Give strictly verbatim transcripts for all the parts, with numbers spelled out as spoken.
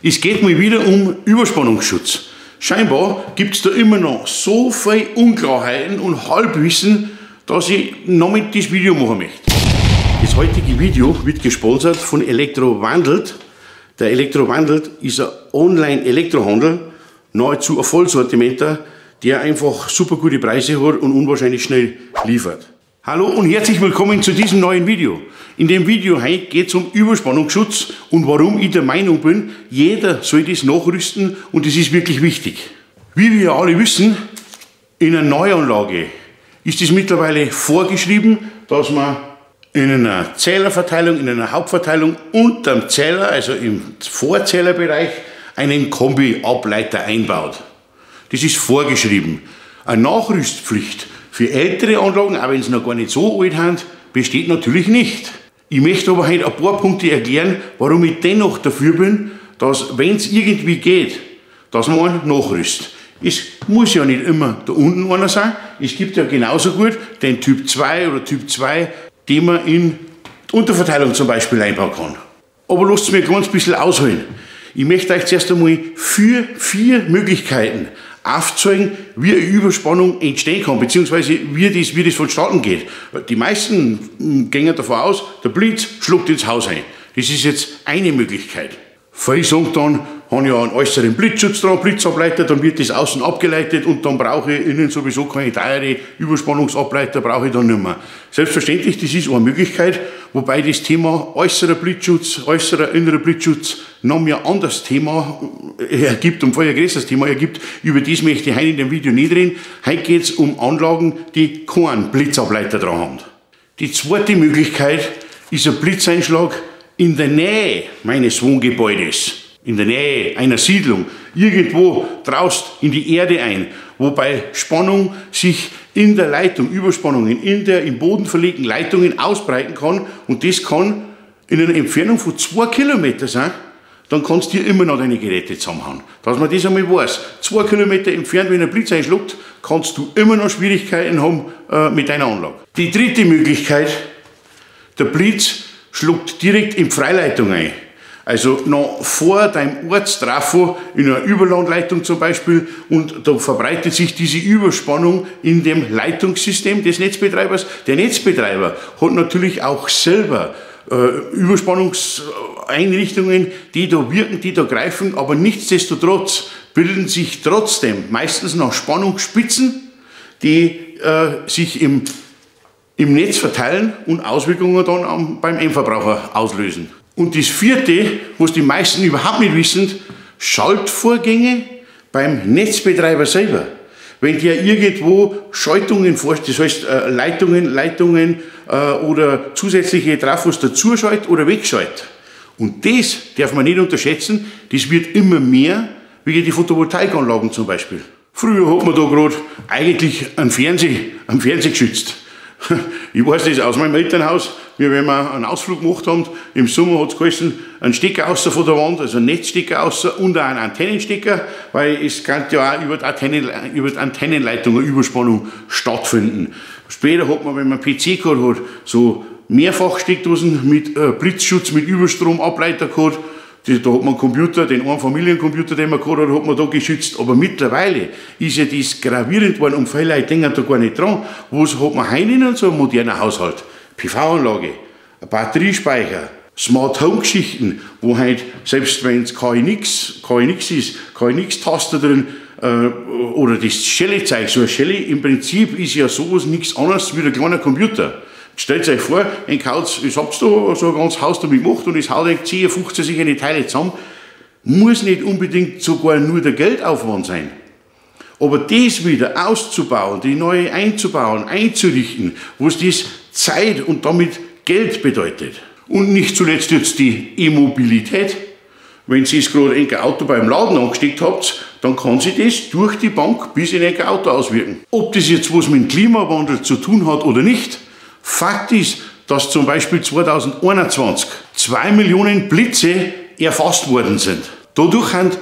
Es geht mal wieder um Überspannungsschutz. Scheinbar gibt es da immer noch so viele Unklarheiten und Halbwissen, dass ich noch mit das Video machen möchte. Das heutige Video wird gesponsert von Elektrowandelt. Der Elektrowandelt ist ein Online-Elektrohandel, nahezu ein Vollsortimenter, der einfach super gute Preise hat und unwahrscheinlich schnell liefert. Hallo und herzlich willkommen zu diesem neuen Video. In dem Video heute geht es um Überspannungsschutz und warum ich der Meinung bin, jeder soll das nachrüsten und das ist wirklich wichtig. Wie wir alle wissen, in einer Neuanlage ist es mittlerweile vorgeschrieben, dass man in einer Zählerverteilung, in einer Hauptverteilung unterm Zähler, also im Vorzählerbereich, einen Kombi-Ableiter einbaut. Das ist vorgeschrieben. Eine Nachrüstpflicht für ältere Anlagen, auch wenn sie noch gar nicht so alt sind, besteht natürlich nicht. Ich möchte aber heute ein paar Punkte erklären, warum ich dennoch dafür bin, dass, wenn es irgendwie geht, dass man einen nachrüstet. Es muss ja nicht immer da unten einer sein. Es gibt ja genauso gut den Typ zwei oder Typ zwei, den man in die Unterverteilung zum Beispiel einbauen kann. Aber lasst es mir ganz ein bisschen ausholen. Ich möchte euch zuerst einmal vier, vier Möglichkeiten aufzeigen, wie eine Überspannung entstehen kann, beziehungsweise wie das, wie das vonstatten geht. Die meisten gehen davon aus, der Blitz schluckt ins Haus ein. Das ist jetzt eine Möglichkeit. Viele sagen dann, haben ja einen äußeren Blitzschutz dran, Blitzableiter, dann wird das außen abgeleitet und dann brauche ich innen sowieso keine teure Überspannungsableiter, brauche ich dann nicht mehr. Selbstverständlich, das ist eine Möglichkeit, wobei das Thema äußerer Blitzschutz, äußerer innerer Blitzschutz noch mehr ein anderes Thema ergibt und vorher ein größeres Thema ergibt. Über das möchte ich heute in dem Video nicht reden. Heute geht es um Anlagen, die keinen Blitzableiter dran haben. Die zweite Möglichkeit ist ein Blitzeinschlag in der Nähe meines Wohngebäudes, in der Nähe einer Siedlung, irgendwo draußen in die Erde ein, wobei Spannung sich in der Leitung, Überspannungen in der im Boden verlegten Leitungen ausbreiten kann und das kann in einer Entfernung von zwei Kilometern sein, dann kannst du dir immer noch deine Geräte zusammenhauen. Dass man das einmal weiß. Zwei Kilometer entfernt, wenn ein Blitz einschlägt, kannst du immer noch Schwierigkeiten haben äh, mit deiner Anlage. Die dritte Möglichkeit, der Blitz schluckt direkt in die Freileitung ein. Also noch vor deinem Ortstrafo in einer Überlandleitung zum Beispiel und da verbreitet sich diese Überspannung in dem Leitungssystem des Netzbetreibers. Der Netzbetreiber hat natürlich auch selber äh, Überspannungseinrichtungen, die da wirken, die da greifen, aber nichtsdestotrotz bilden sich trotzdem meistens noch Spannungsspitzen, die äh, sich im im Netz verteilen und Auswirkungen dann am, beim Endverbraucher auslösen. Und das vierte, was die meisten überhaupt nicht wissen, Schaltvorgänge beim Netzbetreiber selber. Wenn der irgendwo Schaltungen vorstellt, das heißt äh, Leitungen, Leitungen äh, oder zusätzliche Trafos dazuschaltet oder wegschaltet. Und das darf man nicht unterschätzen, das wird immer mehr, wie die Photovoltaikanlagen zum Beispiel. Früher hat man da gerade eigentlich einen Fernseher, einen Fernseher geschützt. Ich weiß das aus meinem Elternhaus, wie wenn wir einen Ausflug gemacht haben, im Sommer hat es geheißen, ein Stecker außer von der Wand, also ein Netzstecker außer und auch ein Antennenstecker, weil es kann ja auch über die, Antennen, über die Antennenleitung eine Überspannung stattfinden. Später hat man, wenn man P C gehabt hat, so Mehrfachsteckdosen mit äh, Blitzschutz, mit Überstromableiter gehabt. Da hat man einen Computer, den einen Familiencomputer, den man gehabt hat, hat man da geschützt. Aber mittlerweile ist ja das gravierend worden und viele Leute denken da gar nicht dran. Was hat man heute in so einem modernen Haushalt? P V-Anlage, ein Batteriespeicher, Smart Home Geschichten, wo halt, selbst wenn es K I nix, K I nix ist, K I nix-Taster drin, äh, oder das Shelley-Zeug, so ein Shelley im Prinzip ist ja sowas nichts anderes wie ein kleiner Computer. Stellt euch vor, ein Kauz, ich hab's da so ein ganzes Haus damit gemacht und es haut euch zehn, fünfzehn sich eine Teile zusammen. Muss nicht unbedingt sogar nur der Geldaufwand sein. Aber das wieder auszubauen, die neue einzubauen, einzurichten, was das Zeit und damit Geld bedeutet. Und nicht zuletzt jetzt die E-Mobilität. Wenn Sie es gerade ein Auto beim Laden angesteckt habt, dann kann sich das durch die Bank bis in ein Auto auswirken. Ob das jetzt was mit dem Klimawandel zu tun hat oder nicht, Fakt ist, dass zum Beispiel zweitausendeinundzwanzig zwei Millionen Blitze erfasst worden sind. Dadurch sind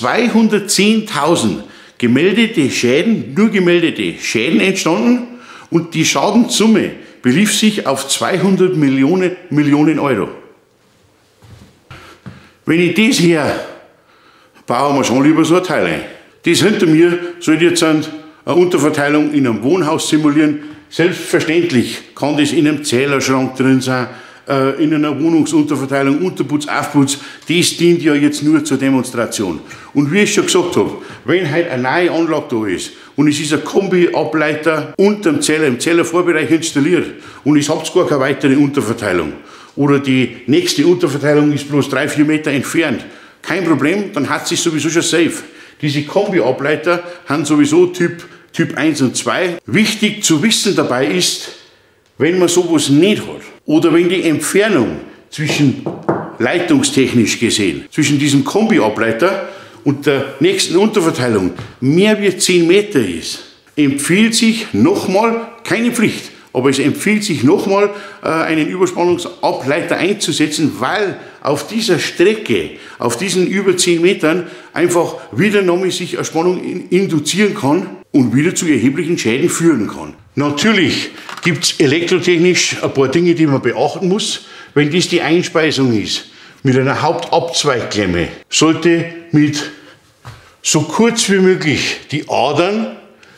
zweihundertzehntausend gemeldete Schäden, nur gemeldete Schäden entstanden und die Schadenssumme belief sich auf zweihundert Millionen Euro. Wenn ich das her bauen wir schon lieber so ein Teil ein. Das hinter mir soll jetzt eine Unterverteilung in einem Wohnhaus simulieren. Selbstverständlich kann das in einem Zählerschrank drin sein, in einer Wohnungsunterverteilung, Unterputz, Aufputz. Das dient ja jetzt nur zur Demonstration. Und wie ich schon gesagt habe, wenn heute eine neue Anlage da ist und es ist ein Kombi-Ableiter unter dem Zähler, im Zählervorbereich installiert und es habt gar keine weitere Unterverteilung oder die nächste Unterverteilung ist bloß drei, vier Meter entfernt, kein Problem, dann hat sich sowieso schon safe. Diese Kombi-Ableiter haben sowieso Typ, Typ eins und zwei. Wichtig zu wissen dabei ist, wenn man sowas nicht hat oder wenn die Entfernung zwischen, leitungstechnisch gesehen, zwischen diesem Kombi-Ableiter und der nächsten Unterverteilung mehr wie zehn Meter ist, empfiehlt sich nochmal, keine Pflicht, aber es empfiehlt sich nochmal äh, einen Überspannungsableiter einzusetzen, weil auf dieser Strecke, auf diesen über zehn Metern einfach wieder nochmal sich eine Spannung in, induzieren kann und wieder zu erheblichen Schäden führen kann. Natürlich gibt es elektrotechnisch ein paar Dinge, die man beachten muss. Wenn das die Einspeisung ist, mit einer Hauptabzweigklemme, sollte mit so kurz wie möglich die Adern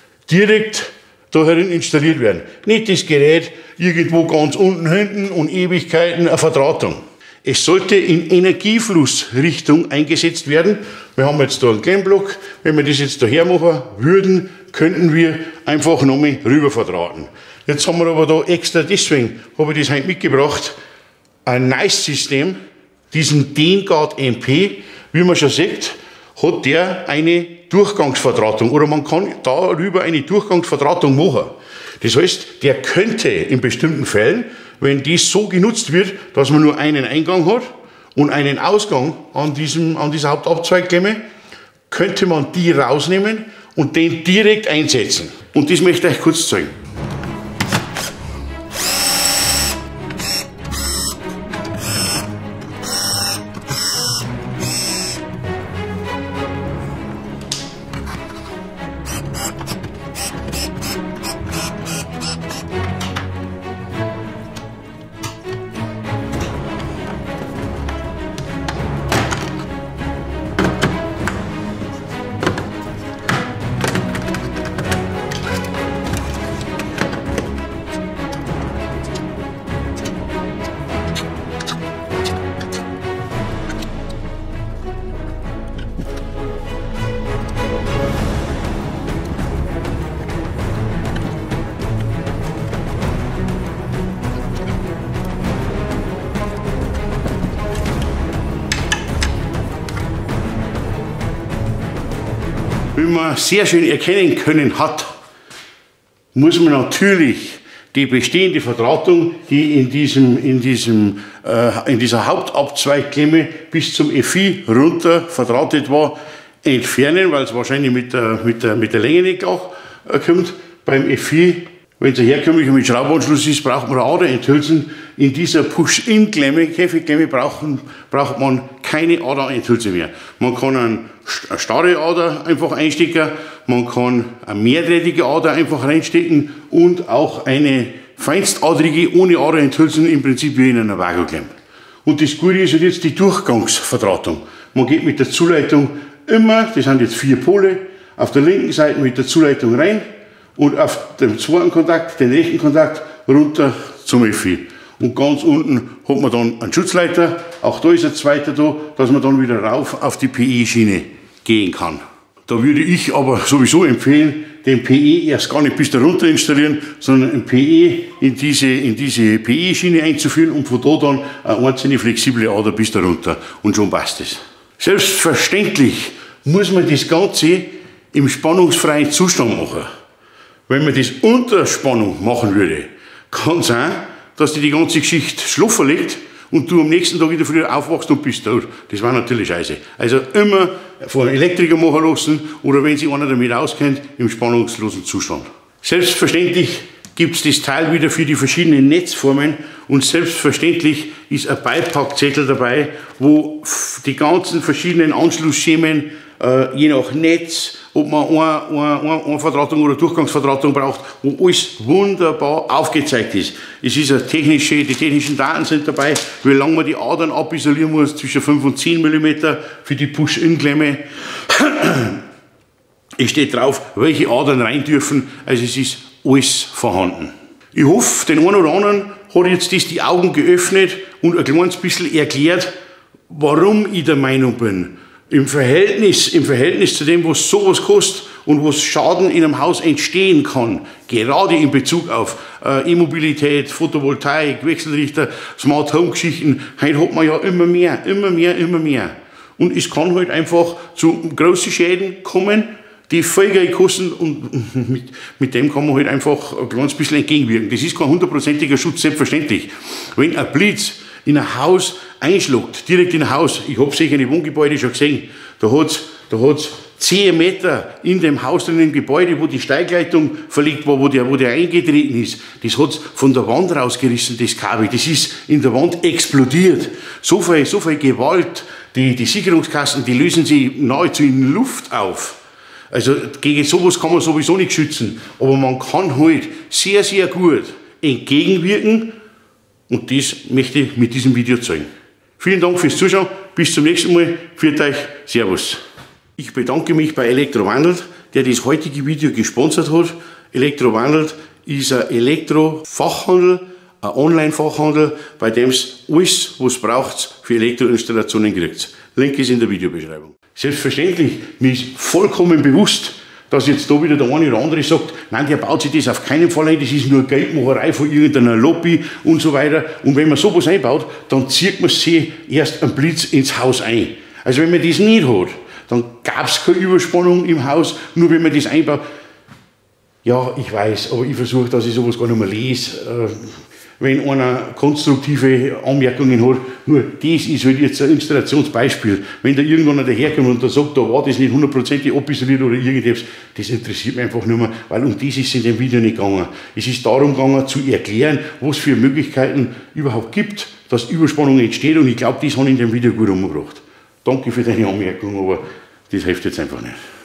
direkt da herin installiert werden. Nicht das Gerät irgendwo ganz unten hinten und Ewigkeiten eine Verdrahtung. Es sollte in Energieflussrichtung eingesetzt werden. Wir haben jetzt da einen Klemmblock. Wenn wir das jetzt daher machen würden, könnten wir einfach nochmal rüber verdrahten. Jetzt haben wir aber da extra, deswegen habe ich das heute mitgebracht, ein Nice-System, diesen DENGuard M P, wie man schon sieht, hat der eine Durchgangsverdrahtung oder man kann darüber eine Durchgangsverdrahtung machen. Das heißt, der könnte in bestimmten Fällen, wenn dies so genutzt wird, dass man nur einen Eingang hat und einen Ausgang an, diesem, an dieser Hauptabzweigklemme, könnte man die rausnehmen und den direkt einsetzen. Und das möchte ich euch kurz zeigen. Wie man sehr schön erkennen können hat, muss man natürlich die bestehende Verdrahtung, die in, diesem, in, diesem, äh, in dieser Hauptabzweigklemme bis zum F I runter verdrahtet war, entfernen, weil es wahrscheinlich mit der, mit der, mit der Länge nicht gleich äh, kommt. Beim F I, wenn es ein herkömmlicher mit Schraubanschluss ist, braucht man eine Aderenthülsen. In dieser Push-In-Klemme, Käfigklemme, brauchen, braucht man keine Aderenthülse mehr. Man kann eine starre Ader einfach einstecken, man kann eine mehrdrähtige Ader einfach reinstecken und auch eine feinstadrige ohne Aderenthülsen im Prinzip wie in einer Vakuumklemme. Und das Gute ist jetzt die Durchgangsverdrahtung. Man geht mit der Zuleitung immer, das sind jetzt vier Pole, auf der linken Seite mit der Zuleitung rein und auf dem zweiten Kontakt, den rechten Kontakt, runter zum F I. Und ganz unten hat man dann einen Schutzleiter, auch da ist ein zweiter da, dass man dann wieder rauf auf die P E-Schiene gehen kann. Da würde ich aber sowieso empfehlen, den P E erst gar nicht bis da runter installieren, sondern ein P E in diese, in diese P E-Schiene einzuführen und von da dann eine einzelne flexible Ader bis da runter. Und schon passt es. Selbstverständlich muss man das Ganze im spannungsfreien Zustand machen. Wenn man das unter Spannung machen würde, kann es sein, dass dir die ganze Geschichte schlaffer liegt und du am nächsten Tag wieder früher aufwachst und bist tot. Das war natürlich scheiße. Also immer von einem Elektriker machen lassen oder wenn sich einer damit auskennt, im spannungslosen Zustand. Selbstverständlich gibt es das Teil wieder für die verschiedenen Netzformen und selbstverständlich ist ein Beipackzettel dabei, wo die ganzen verschiedenen Anschlussschemen äh, je nach Netz ob man eine, eine, eine Verdrahtung oder Durchgangsverdrahtung braucht, wo alles wunderbar aufgezeigt ist. Es ist eine technische, die technischen Daten sind dabei, wie lange man die Adern abisolieren muss, zwischen fünf und zehn Millimeter für die Push-In-Klemme. Es steht drauf, welche Adern rein dürfen, also es ist alles vorhanden. Ich hoffe, den einen oder anderen hat jetzt das die Augen geöffnet und ein kleines bisschen erklärt, warum ich der Meinung bin, im Verhältnis, im Verhältnis zu dem, was sowas kostet und was Schaden in einem Haus entstehen kann, gerade in Bezug auf äh, E-Mobilität, Photovoltaik, Wechselrichter, Smart Home Geschichten, heute hat man ja immer mehr, immer mehr, immer mehr. Und es kann halt einfach zu großen Schäden kommen, die viel Geld kosten und mit, mit dem kann man halt einfach ein kleines bisschen entgegenwirken. Das ist kein hundertprozentiger Schutz, selbstverständlich. Wenn ein Blitz in ein Haus einschlägt, direkt in ein Haus, ich habe sicher in Wohngebäude schon gesehen, da hat es da hat's zehn Meter in dem Haus drin im Gebäude, wo die Steigleitung verlegt war, wo der, wo der eingetreten ist, das hat es von der Wand rausgerissen, das Kabel, das ist in der Wand explodiert. So viel, so viel Gewalt, die, die Sicherungskasten, die lösen sich nahezu in Luft auf. Also gegen sowas kann man sowieso nicht schützen, aber man kann halt sehr, sehr gut entgegenwirken und das möchte ich mit diesem Video zeigen. Vielen Dank fürs Zuschauen, bis zum nächsten Mal, für euch, Servus. Ich bedanke mich bei Elektrowandelt, der das heutige Video gesponsert hat. Elektrowandelt ist ein Elektrofachhandel, ein Online-Fachhandel, bei dem es alles, was braucht, für Elektroinstallationen kriegt. Link ist in der Videobeschreibung. Selbstverständlich, mir ist vollkommen bewusst, dass jetzt da wieder der eine oder andere sagt, nein, der baut sich das auf keinen Fall ein, das ist nur Geldmacherei von irgendeiner Lobby und so weiter. Und wenn man sowas einbaut, dann zieht man sich erst einen Blitz ins Haus ein. Also wenn man das nicht hat, dann gab es keine Überspannung im Haus, nur wenn man das einbaut. Ja, ich weiß, aber ich versuche, dass ich sowas gar nicht mehr lese. Wenn einer konstruktive Anmerkungen hat, nur das ist halt jetzt ein Installationsbeispiel. Wenn da irgendwann daherkommt und da sagt, da war das nicht hundertprozentig abisoliert oder irgendetwas, das interessiert mich einfach nicht mehr, weil um das ist es in dem Video nicht gegangen. Es ist darum gegangen, zu erklären, was für Möglichkeiten überhaupt gibt, dass Überspannung entsteht, und ich glaube, das habe ich in dem Video gut umgebracht. Danke für deine Anmerkung, aber das hilft jetzt einfach nicht.